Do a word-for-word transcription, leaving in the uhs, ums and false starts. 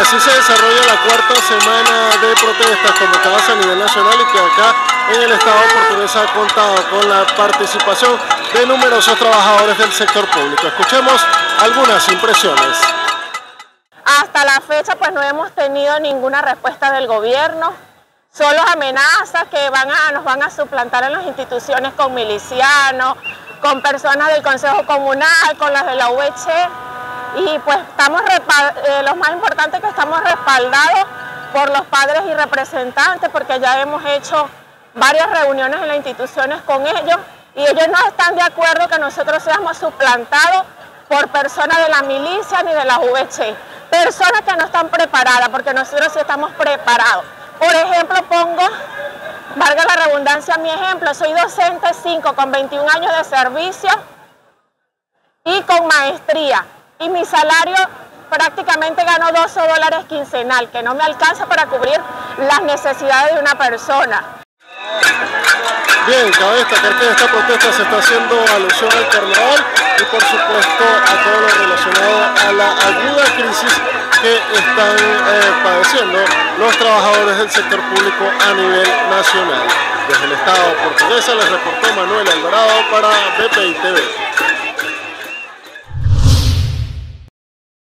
Así se desarrolla la cuarta semana de protestas convocadas a nivel nacional y que acá en el estado portugués ha contado con la participación de numerosos trabajadores del sector público. Escuchemos algunas impresiones. Hasta la fecha pues no hemos tenido ninguna respuesta del gobierno, solo amenazas que van a, nos van a suplantar en las instituciones con milicianos, con personas del Consejo Comunal, con las de la U E C H. Y pues estamos, eh, lo más importante es que estamos respaldados por los padres y representantes, porque ya hemos hecho varias reuniones en las instituciones con ellos y ellos no están de acuerdo que nosotros seamos suplantados por personas de la milicia ni de la U E C H, personas que no están preparadas, porque nosotros sí estamos preparados. Por ejemplo, pongo, valga la redundancia, mi ejemplo, soy docente cinco con veintiún años de servicio y con maestría. Y mi salario prácticamente gano doce dólares quincenal, que no me alcanza para cubrir las necesidades de una persona. Bien, cabe destacar que en esta protesta se está haciendo alusión al carnaval y por supuesto a todo lo relacionado a la aguda crisis que están eh, padeciendo los trabajadores del sector público a nivel nacional. Desde el estado portugués les reportó Manuel Alvarado para B P I T V.